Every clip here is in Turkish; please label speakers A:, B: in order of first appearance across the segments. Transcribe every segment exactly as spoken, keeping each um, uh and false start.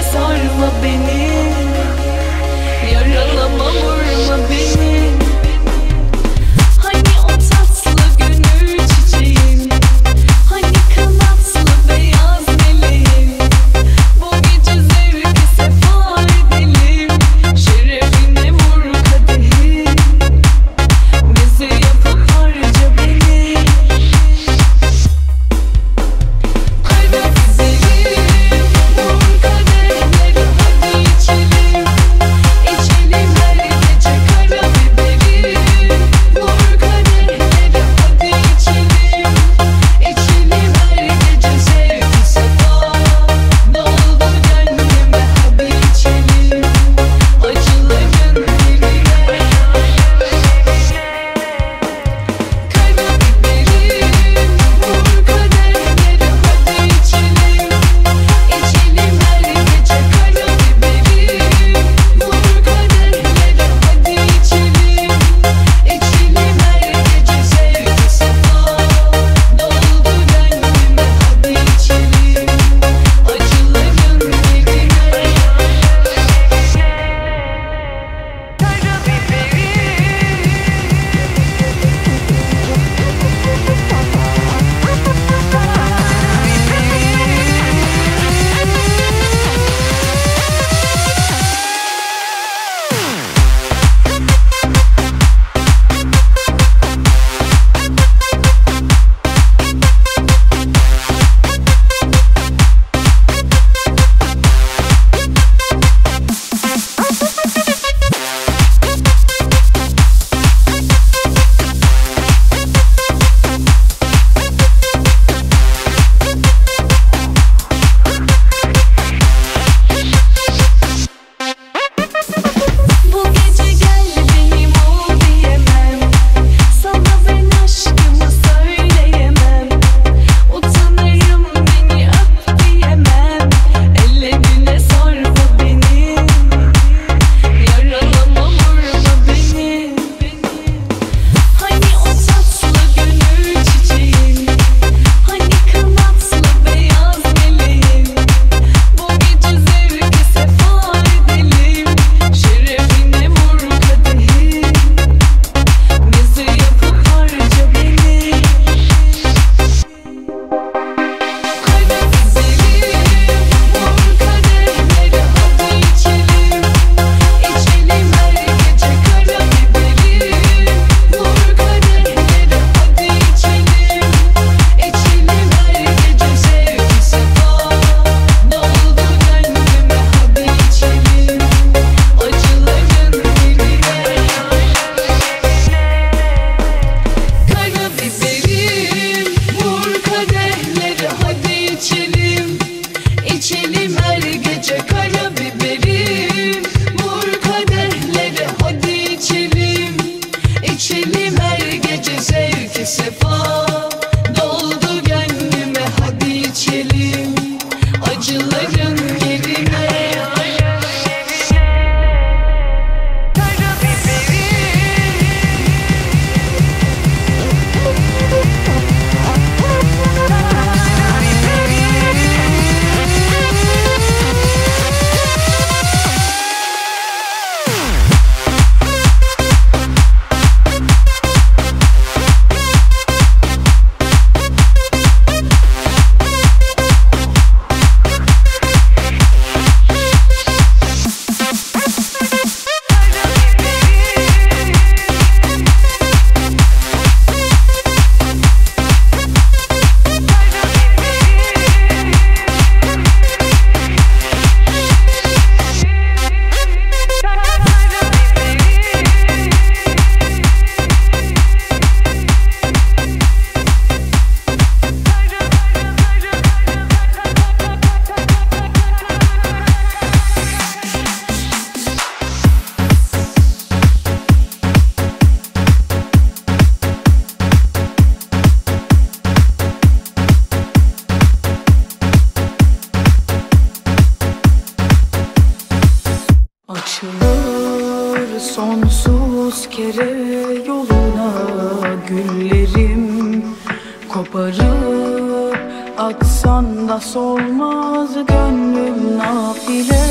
A: sarma beni, yaralama vurma beni. Hani o tatlı gönül çiçeğim, hani kanatlı beyaz meleğim. Bu gece zevki sefa edelim, şerefine vur kadehim. Bizi yapıp harca beni. Haydi güzelim, vur kadehleri, hadi içelim. İçelim her gece kara biberim. Vur kadehleri, hadi içelim. İçelim her gece zevki sefa. Doldur gönlüme, hadi içelim. Acıların diline. Kara biberim, vur kadehleri, hadi içelim. İçelim her gece kara biberim. Vur kadehleri, hadi içelim. İçelim her gece zevki sefa. Doldur gönlüme, hadi içelim. Acıların diline. Bu gece gel benim ol diyemem. Sana ben aşkımı söyleyemem. Utanırım beni öp diyemem. Ellerine sarma beni, yaralama vurma beni. Hani o tatlı gönül çiçeğim, hani kanatlı beyaz meleğim. Bu gece zevki sefa edelim, şerefine vur kadehim. Bizi yapıp harca beni. Haydi güzelim, vur kadehleri, hadi içelim. İçelim her gece kara biberim. Vur kadehleri, hadi içelim. İçelim her gece zevki sefa. Doldur gönlüme, hadi içelim. Acıların diline. Kara biberim, vur kadehleri, hadi içelim. İçelim her gece kara biberim. Vur kadehleri, hadi içelim. İçelim her gece zevki sefa. Doldur gönlüme, hadi içelim. Acıların yerine. Kara Açılır sonsuz kere yoluna güllerim, koparıp atsan da solmaz gönlüm nafile.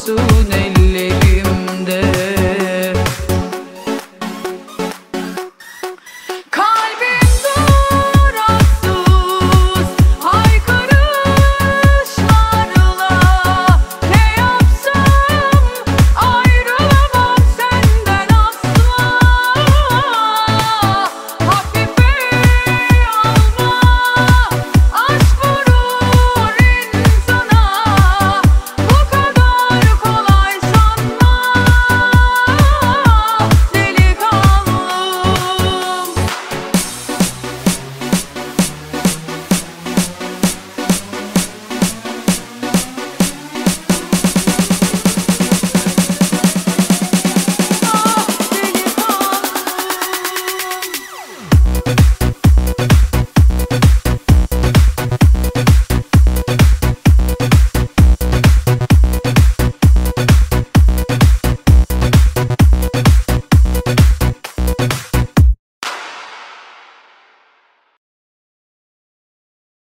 A: Meftune